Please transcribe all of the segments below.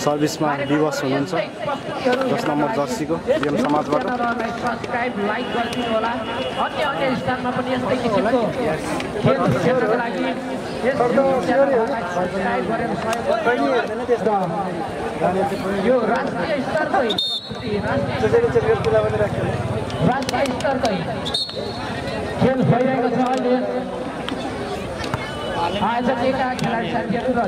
सर्भिसमा विवश हुनुहुन्छ 10 नम्बर जर्सीको जिएम समाजबाट। सब्स्क्राइब लाइक गरिदिनु होला। अन्य अन्य स्थानमा पनि यस्तै किसिमको खेल खेल्नको लागि यस च्यानललाई सब्स्क्राइब गरेर सहयोग गर्नु। यो राष्ट्रिय स्तरकै खेल भइरहेको छ अहिले। आयोजकका खेलाडी साथीहरू र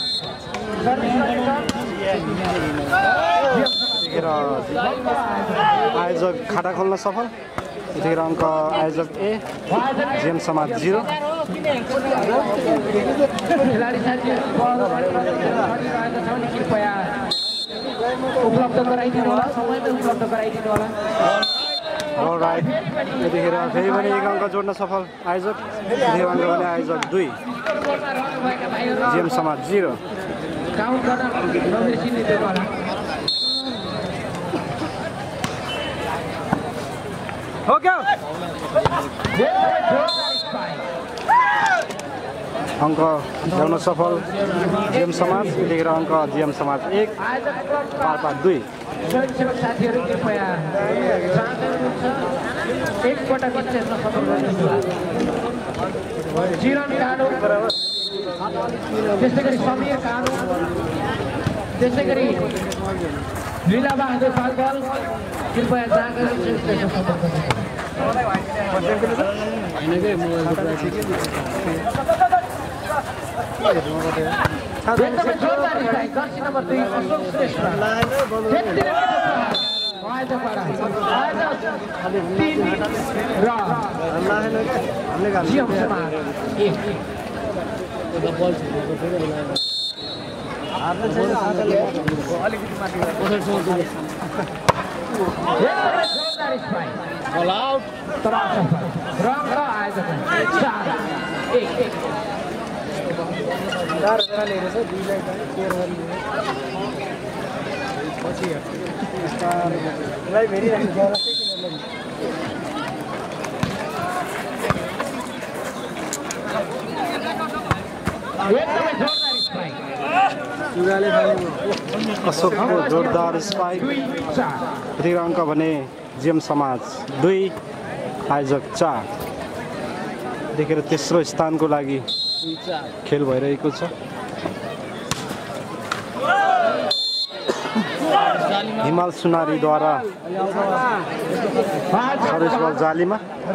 आयोजक खाता खोल्न सफल। यतिखेर अङ्क आयोजक ए जिएम समाज 0। खेलाडी साथीहरू कृपया उपलब्ध गराइदिनु होला, समयमै उपलब्ध गराइदिनु होला। अलराइट, यतिखेर फेरि पनि 1 अङ्क जोड्न सफल आयोजक। यतिखेर अङ्क भने आयोजक 2 जिएम समाज 0। काउन्ट गर्न नबिर्सिदिनु होला। हो क्या अङ्क ल्याउन सफल जिएम समाज। यतिखेर अङ्क जिएम समाज 1 पाल्पा 2। स्वयंसेवक साथीहरू कृपया एकपटक खेल्न सफल गर्नुहोस्। चिरन कानु, त्यसै गरी समीर कानु, त्यसै गरी लीलाबहादुर पालपाल कृपया जाँगर जर्सी नम्बर 2 अशोक श्रेष्ठ अशोकको जोरदार स्पाइक। यतिखेर अङ्क भने जिएम समाज 2 आयोजक 4। यतिखेर तेस्रो स्थानको लागि खेल भइरहेको छ। हिमाल सुनारीद्वारा सर्भिस बल जालीमा।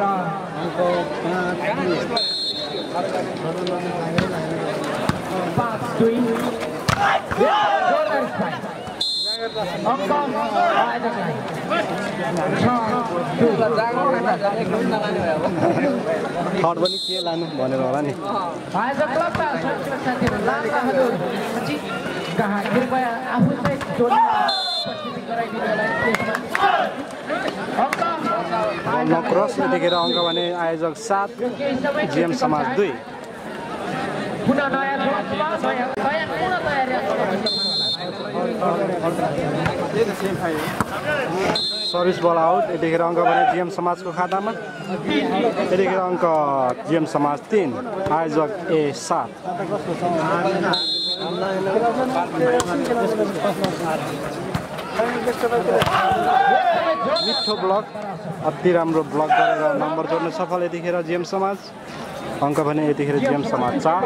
थर्ड पनि के लानु भनेर होला नि। नक्रस। यतिखेर अङ्क भने आयोजक 7 GM Samaj 2। Service ball out. यतिखेर अङ्क भने जिएम समाजको खातामा। यतिखेर अङ्क जिएम समाज 3 आयोजक ए 7। मिठो ब्लक, अति राम्रो ब्लक गरेर नम्बर जोड्न सफल यतिखेर जिएम समाज। अङ्क भने यतिखेर जिएम समाज 4।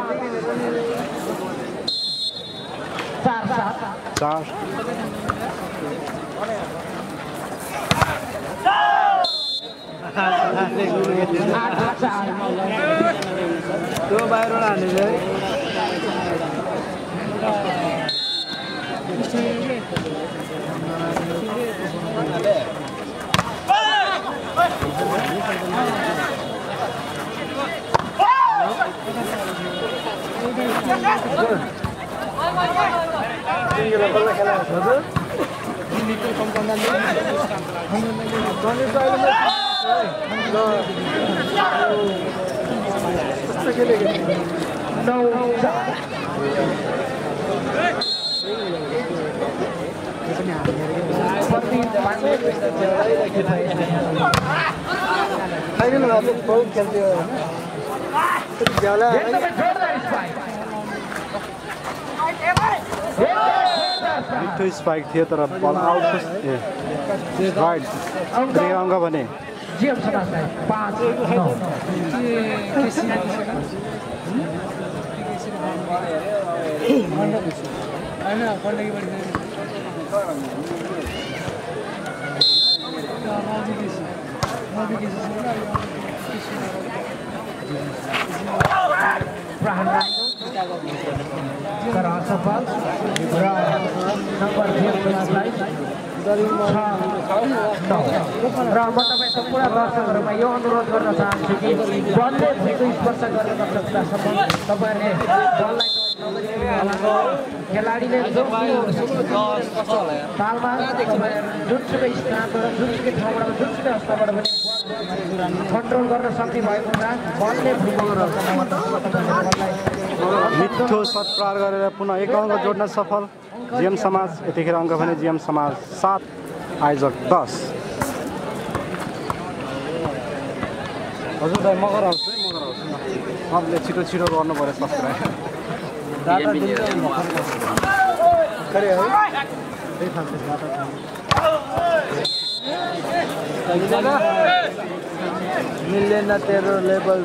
मिठो स्पाइक थियो तर बल आउट राइट गृह अङ्क भने जिएम समाजलाई 5-9 तर असफल र नम्बर जिएम समाजलाई 6-9 र म तपाईँ सम्पूर्ण दर्शकहरूमा यो अनुरोध गर्न चाहन्छु कि बलले भुइँको स्पर्श गरेर सक्दासम्म तपाईँहरूले बललाई खेलाडीले तालमा जुनसुकै स्थानबाट जुनसुकै ठाउँबाट जुनसुकै हस्ताबाट पनि कन्ट्रोल गर्न सक्ने भएको हुँदा बलले मिठो सट प्रहार गरेर पुनः 1 अङ्क जोड्न सफल जिएम समाज। यतिखेर अङ्क भने जिएम समाज 7 आयोजक 10। हजुर दाइ म गराउँछु सबले छिटो छिटो गर्नु पर्यो सब्सक्राइब मिलेन तेरो लेभल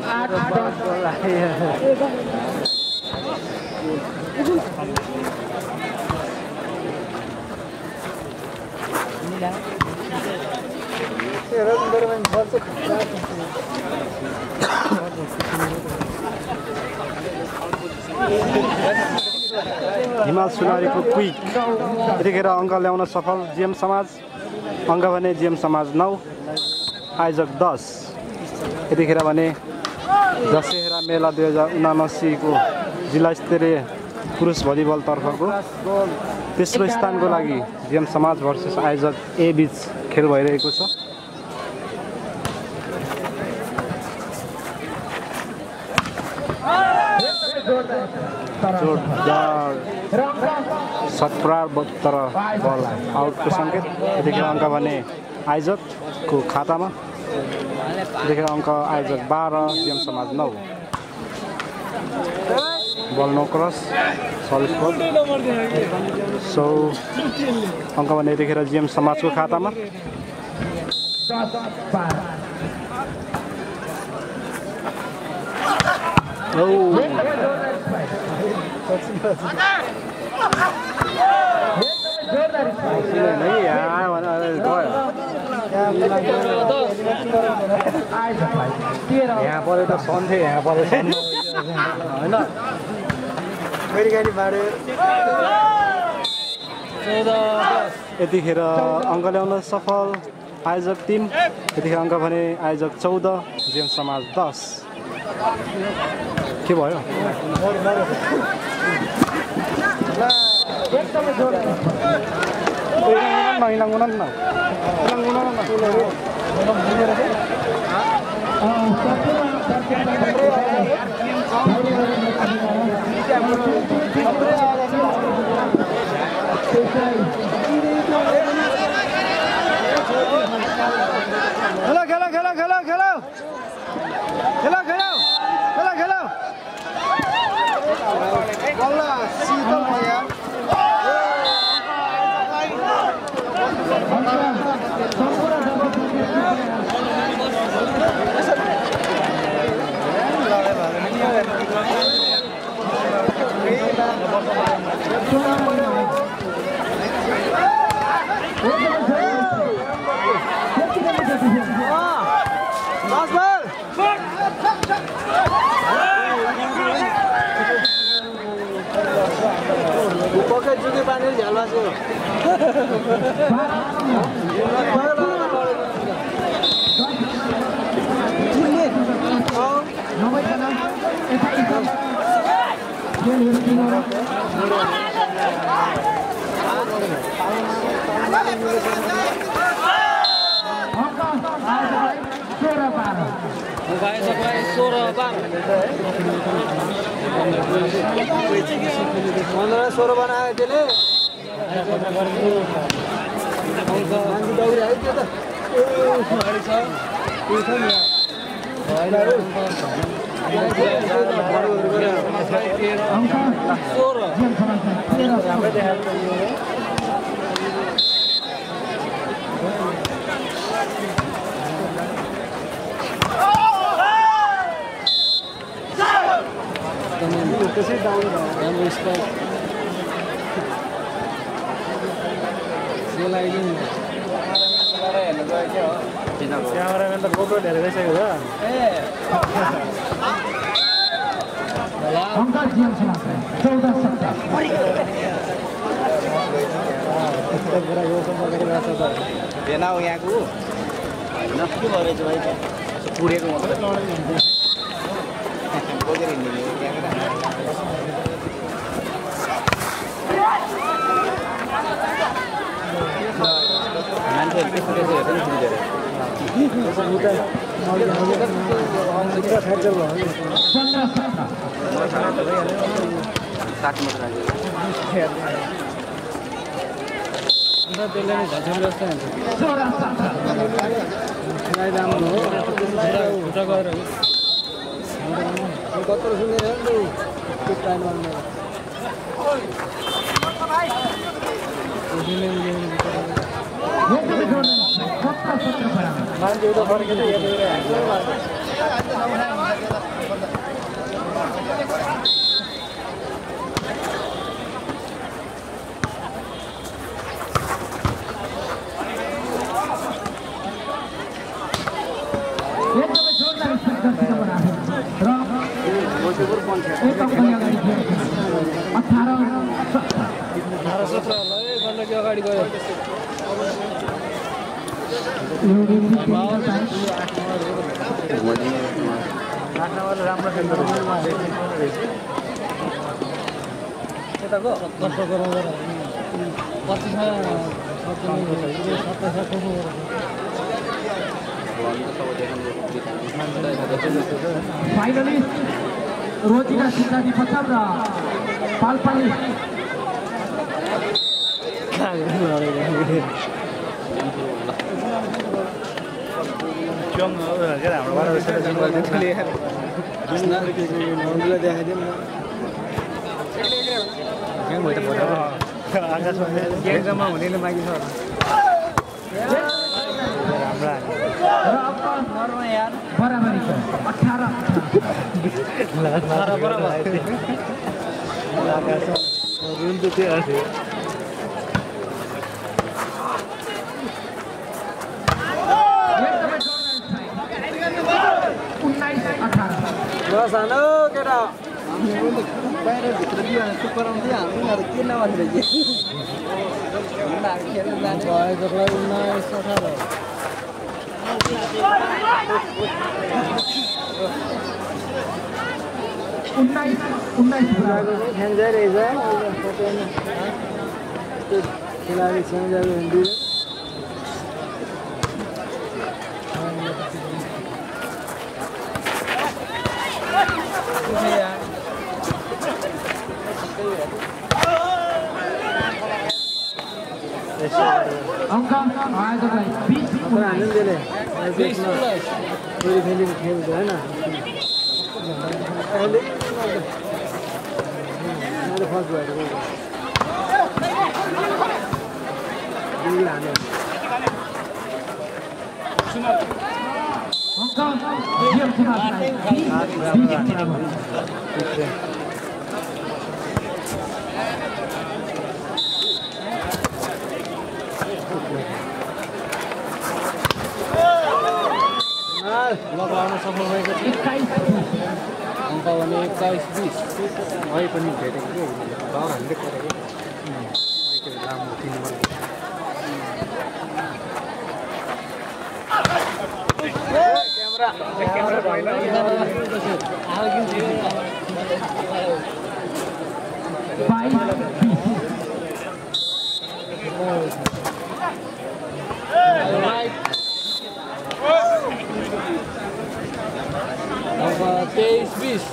हिमाल सुनारीको क्विक यतिखेर अङ्क ल्याउन सफल जिएम समाज। अङ्क भने जिएम समाज 9 आयोजक 10। यतिखेर भने दशहरा मेला 2079 को जिल्ला स्तरीय पुरुष भलिबल तर्फको तेस्रो स्थानको लागि जिएम समाज भर्सेस आयोजक ए बीच खेल भइरहेको छ। जोरदार सटप्रार तर बल आउटको सङ्केत। यतिखेर अङ्क भने आयोजकको खातामा। यतिखेर अङ्क आयोजक 12 GM Samaj 9। Ball no cross service ball. सो अङ्क भने यतिखेर जिएम समाजको खातामा। यहाँ पऱ्यो त सन्थे यहाँ पऱ्यो होइन यतिखेर अङ्क ल्याउन सफल आयोजक 3। यतिखेर अङ्क भने आयोजक 14 जिएम समाज 10। के भयो त्यसै डाउन राम्रो स्कोर सेलाइदिनु क्यामेराम्यान त फोटो धेरै भइसक्यो हो अङ्क जिएम समाज 14-17 भेना हो यहाँको के भएछ भाइ पुरेको मात्रै बोकेर हिँड्ने क्यामेरा मान्छेहरू त्यस्तो त्यसो हेर्छ नि त्यसले नै झन् जस्तो हुन्छ राम्रो हो खुट्टा गएर कत्रो सुनेर त्यो टाइममा मान्छे उता फर्केर अगाडि गयो राम्रो खेल्दो यताको 25 फाइनली रोजिका सिद्धार्थी पचाम र पाल्पाली एक्जाममा हुनेले मागी छ बराबरीको 18 सानो केटा बाहिर भित्र दियो भने सुपर आउँथ्यो हाम्रो के नभनेर खेल्नु जाने भएको 19 अङ्क आयोजकलाई 20 आनन्दले 20 प्लस फेरि खेल्छ हैन अहिले मैले फर्स्ट भएर लगाउन सफल भएको थियो 21 अङ्क भने 21-20 भए पनि भेटेको थियो हामीले गरेको राम्रो क्यामेरा अब 23-20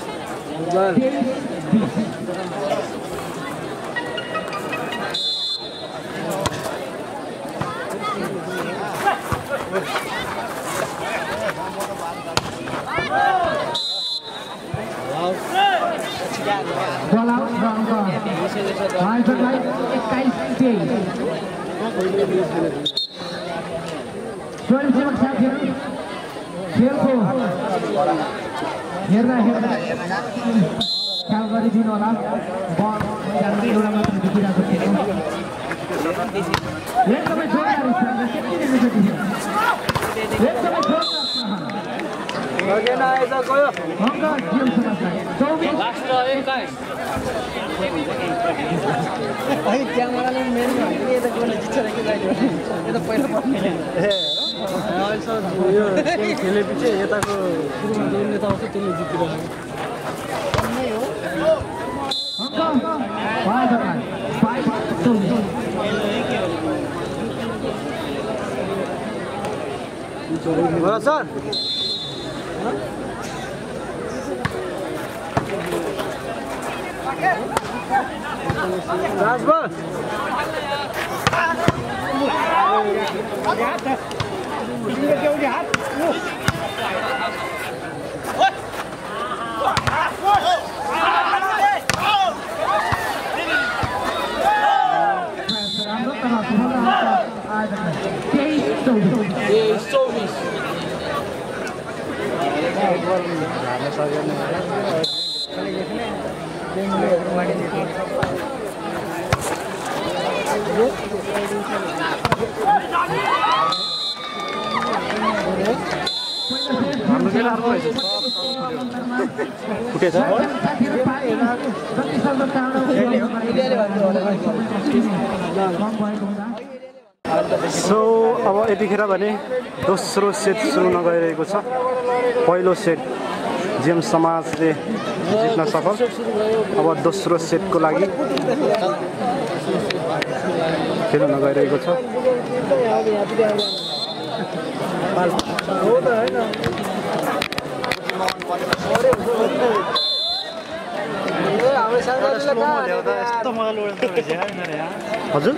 स्वयंसेवक साथीहरू खेलको हेर्दा ख्याल गरिदिनु होला बल मैदानमा एउटा मात्र देखिरहेको थियो एकदमै जोरदार स्थानमा त्यति नै देखियो एकदमै जोरदार लगेन आएछ गयो अङ्क जिएम समाजलाई 24 लास्ट रह्यो काई अहिले क्यामेराले मेन यता गोल जित्छ र के जाइयो यो त पहिलो पर्ने ए अहिले यो गेम खेलेपछि यताको सुरुमा जुन नेता आउँछ त्यसले जितिरहेको अङ्क 5 हो सर राजभर सो अब यतिखेर भने दोस्रो सेट सुरु हुन गइरहेको छ पहिलो सेट जिएम समाजले जित्न सफल अब दोस्रो सेटको लागि खेल हुन गइरहेको छ हजुर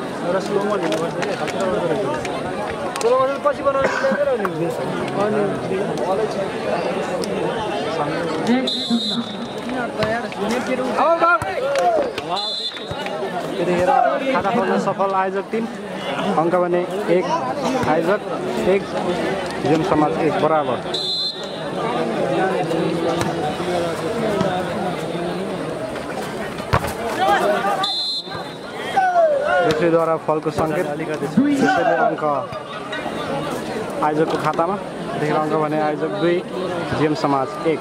यतिखेर खाता खोल्न सफल आयोजक टिम अङ्क भने 1 आयोजक 1 जिएम समाज 1 बराबर रेफ्रीद्वारा फलको सङ्केत त्यसैले अङ्क आयोजकको खातामा यतिखेर अङ्क भने आयोजक 2 जिएम समाज 1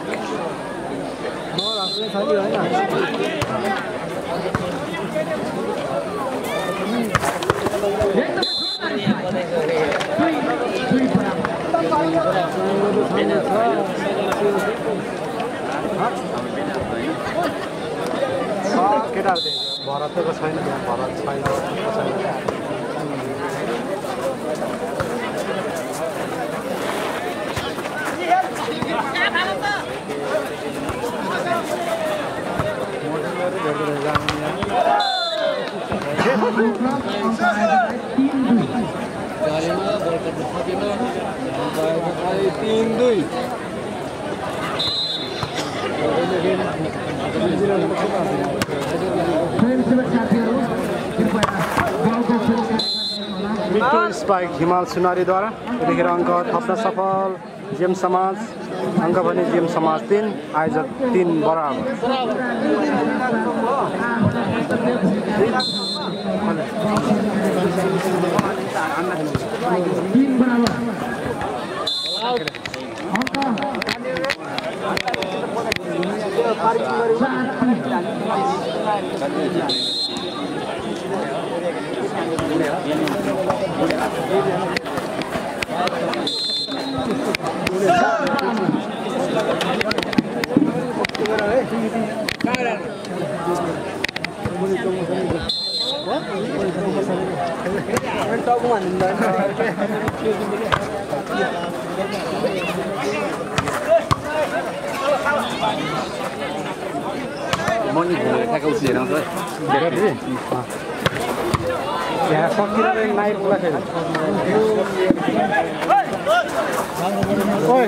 केटाहरू भरतको छैन भरत छैन मिठो स्पाइक हिमाल सुनारीद्वारा यतिखेर अङ्क थप्न सफल जिएम समाज अङ्क भने जिएम समाज 3 आयोजक 3 बराबर Moni tackle sih orang tu. Ya, sakit ada yang naik pula saya. Oi.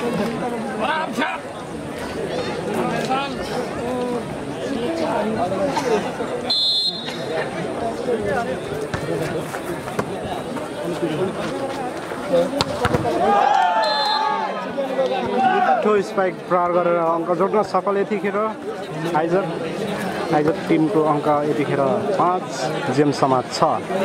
मिठो स्पाइक प्रहार गरेर अङ्क जोड्न सफल यतिखेर आइजर टिमको अङ्क यतिखेर 5 जेम समाज 6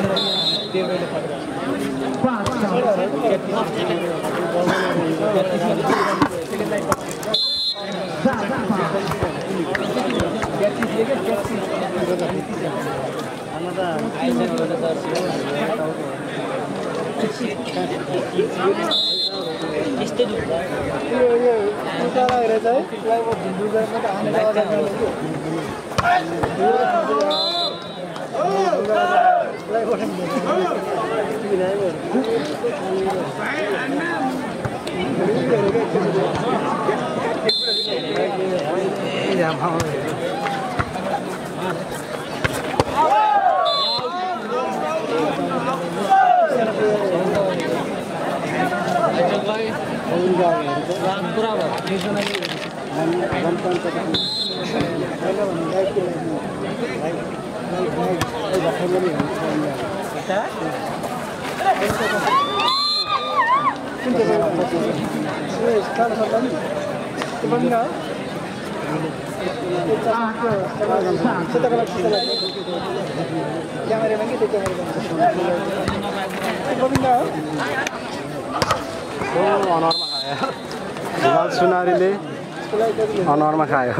सुनारीले अनुहारमा खायो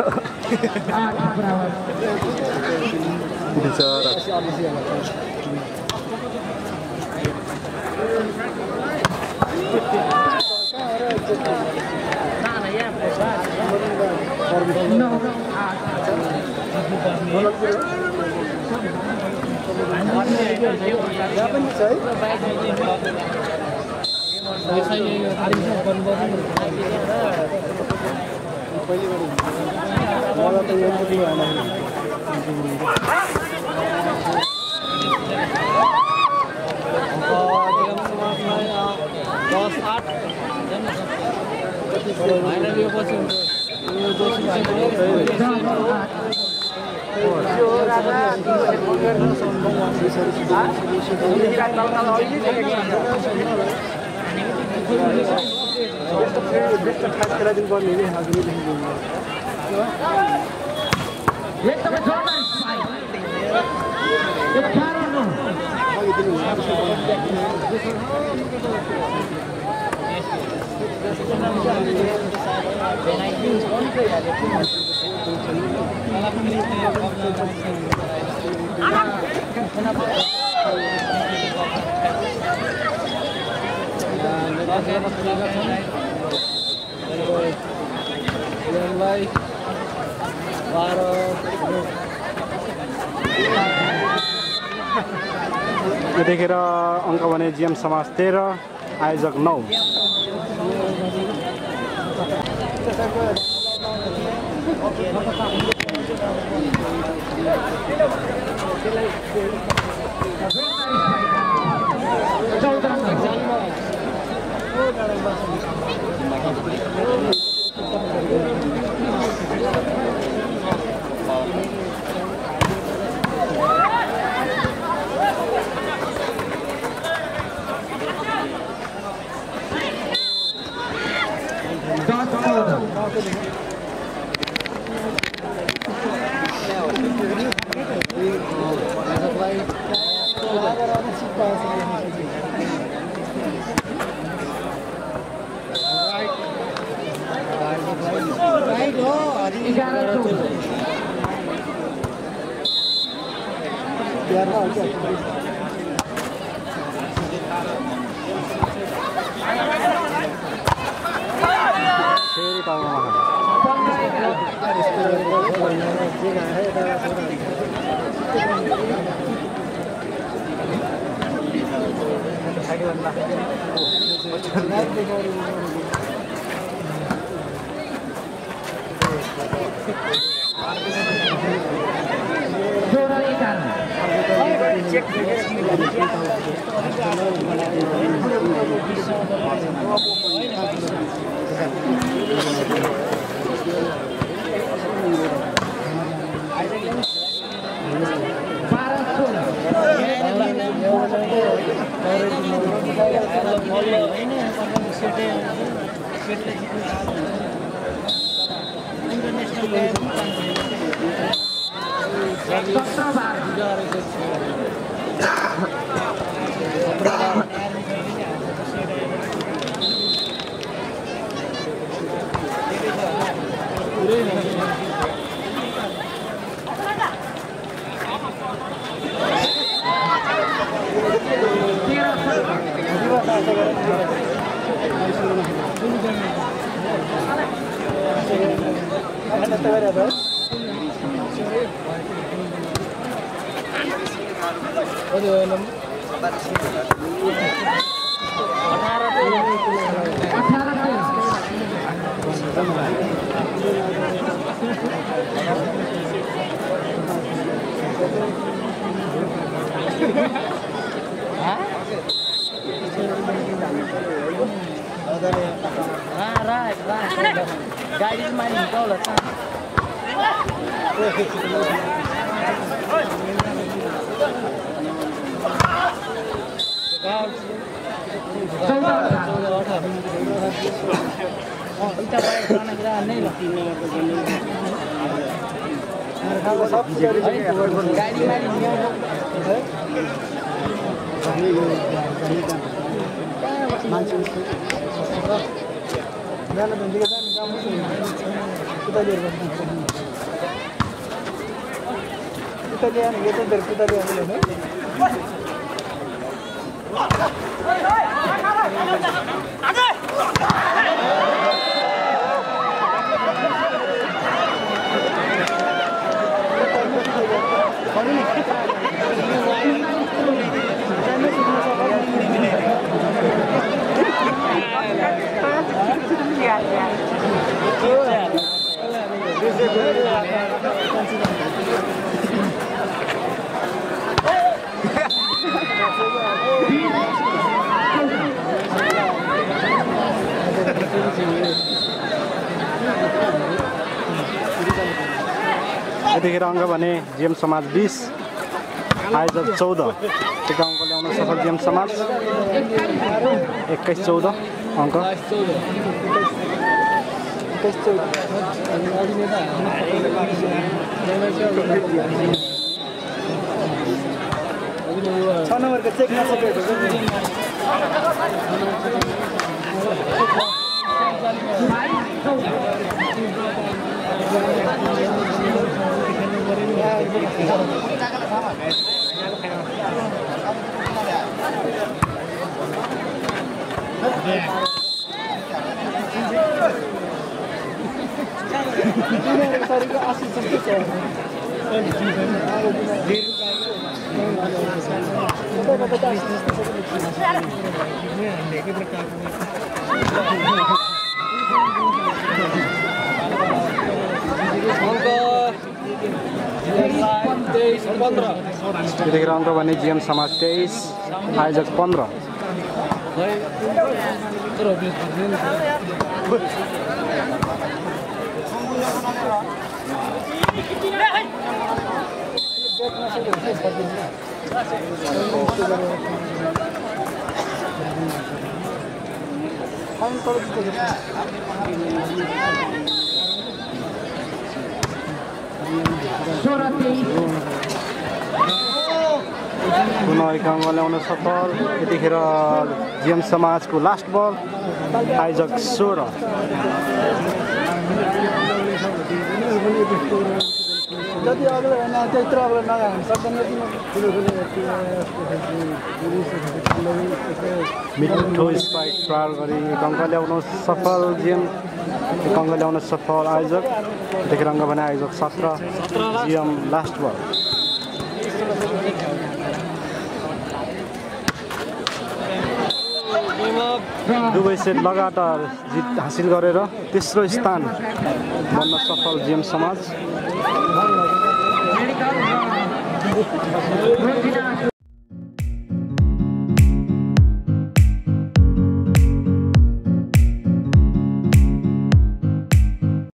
बिचरा यतिखेर अङ्क भने जिएम समाज 13 आयोजक 9 Check. गाडी मारी निकाउला गाडी मारी यतिखेर अङ्क भने जिएम समाज 20 आयोजक 14 एक अङ्क ल्याउन सफल जिएम समाज 21-14 अङ्क यतिखेर अङ्क भने जिएम समाज 23 आयोजक 15 पुनः एक अङ्क ल्याउन सफल यतिखेर जिएम समाजको लास्ट बल आयोजक 16 जति अग्लो हैन त्यत्रो अग्लो नगाउनु सक्दैन मिठो स्पाइक ट्रायल गरी एक अङ्क ल्याउन सफल जिएम एक अङ्क ल्याउन सफल आयोजक यतिखेर अङ्क भने आयोजक 17 जिएम लास्ट बल दुवै सेट लगातार जित हासिल गरेर तेस्रो स्थान बन्न सफल जिएम समाज